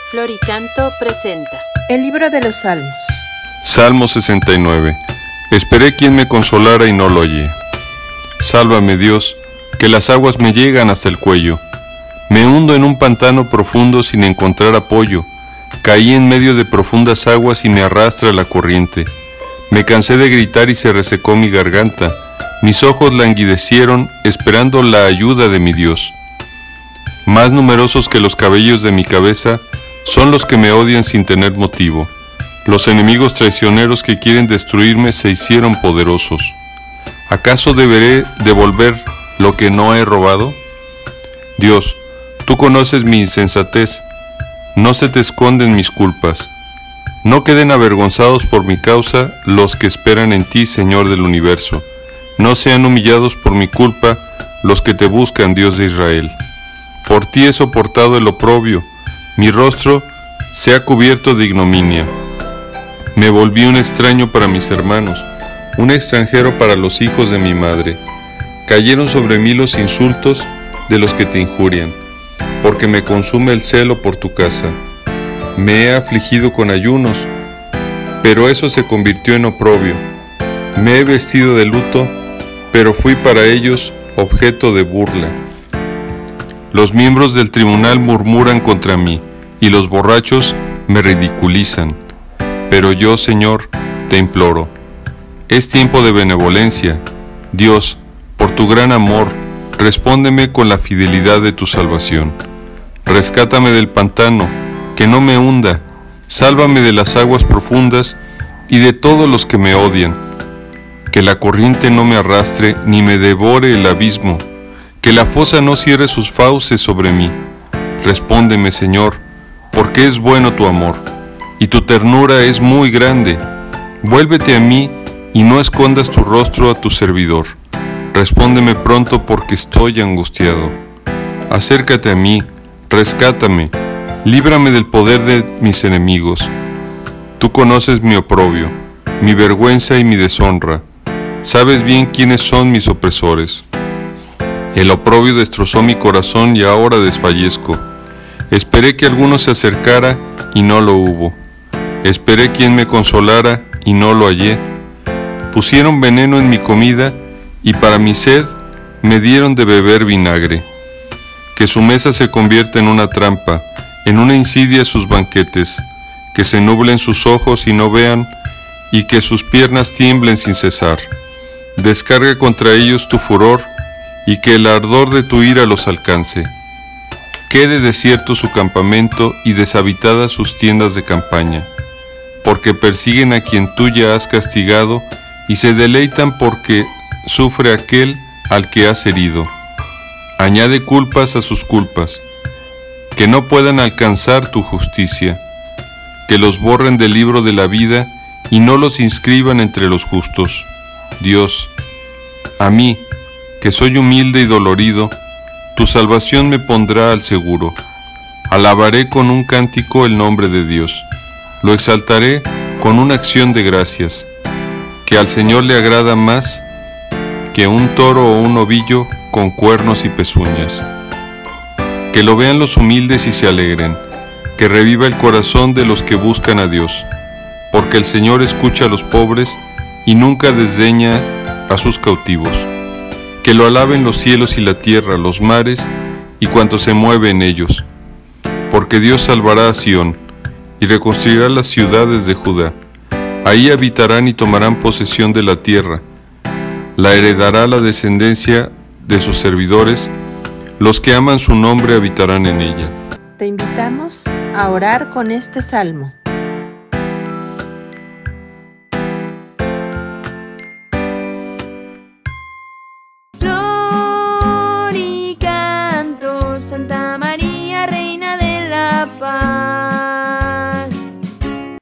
Flor y Canto presenta el libro de los Salmos. Salmo 69. Esperé quien me consolara y no lo hallé. Sálvame, Dios, que las aguas me llegan hasta el cuello. Me hundo en un pantano profundo sin encontrar apoyo. Caí en medio de profundas aguas y me arrastra la corriente. Me cansé de gritar y se resecó mi garganta. Mis ojos languidecieron esperando la ayuda de mi Dios. Más numerosos que los cabellos de mi cabeza son los que me odian sin tener motivo. Los enemigos traicioneros que quieren destruirme se hicieron poderosos. ¿Acaso deberé devolver lo que no he robado? Dios, tú conoces mi insensatez. No se te esconden mis culpas. No queden avergonzados por mi causa los que esperan en ti, Señor del universo. No sean humillados por mi culpa los que te buscan, Dios de Israel. Por ti he soportado el oprobio. Mi rostro se ha cubierto de ignominia. Me volví un extraño para mis hermanos, un extranjero para los hijos de mi madre. Cayeron sobre mí los insultos de los que te injurian, porque me consume el celo por tu casa. Me he afligido con ayunos, pero eso se convirtió en oprobio. Me he vestido de luto, pero fui para ellos objeto de burla. Los miembros del tribunal murmuran contra mí, y los borrachos me ridiculizan. Pero yo, Señor, te imploro. Es tiempo de benevolencia. Dios, por tu gran amor, respóndeme con la fidelidad de tu salvación. Rescátame del pantano, que no me hunda. Sálvame de las aguas profundas y de todos los que me odian. Que la corriente no me arrastre ni me devore el abismo. Que la fosa no cierre sus fauces sobre mí. Respóndeme, Señor, porque es bueno tu amor, y tu ternura es muy grande. Vuélvete a mí y no escondas tu rostro a tu servidor. Respóndeme pronto porque estoy angustiado. Acércate a mí, rescátame, líbrame del poder de mis enemigos. Tú conoces mi oprobio, mi vergüenza y mi deshonra. Sabes bien quiénes son mis opresores. El oprobio destrozó mi corazón y ahora desfallezco. Esperé que alguno se acercara y no lo hubo. Esperé quien me consolara y no lo hallé. Pusieron veneno en mi comida y para mi sed me dieron de beber vinagre. Que su mesa se convierta en una trampa, en una insidia sus banquetes. Que se nublen sus ojos y no vean, y que sus piernas tiemblen sin cesar. Descarga contra ellos tu furor, y que el ardor de tu ira los alcance. Quede desierto su campamento y deshabitadas sus tiendas de campaña, porque persiguen a quien tú ya has castigado y se deleitan porque sufre aquel al que has herido. Añade culpas a sus culpas, que no puedan alcanzar tu justicia, que los borren del libro de la vida y no los inscriban entre los justos. Dios, a mí, que soy humilde y dolorido, tu salvación me pondrá al seguro. Alabaré con un cántico el nombre de Dios. Lo exaltaré con una acción de gracias, que al Señor le agrada más que un toro o un ovillo con cuernos y pezuñas. Que lo vean los humildes y se alegren, que reviva el corazón de los que buscan a Dios, porque el Señor escucha a los pobres y nunca desdeña a sus cautivos. Que lo alaben los cielos y la tierra, los mares y cuanto se mueve en ellos. Porque Dios salvará a Sión y reconstruirá las ciudades de Judá. Ahí habitarán y tomarán posesión de la tierra. La heredará la descendencia de sus servidores. Los que aman su nombre habitarán en ella. Te invitamos a orar con este salmo.